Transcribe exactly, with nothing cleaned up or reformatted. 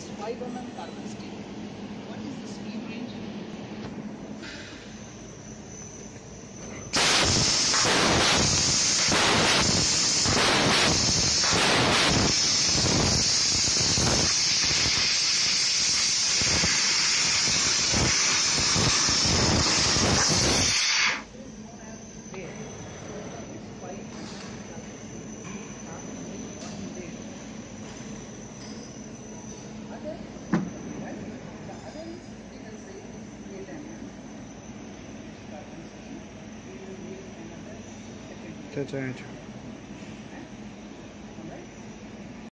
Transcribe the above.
just five millimeter carbon steel. What is the speed range? अच्छा अच्छा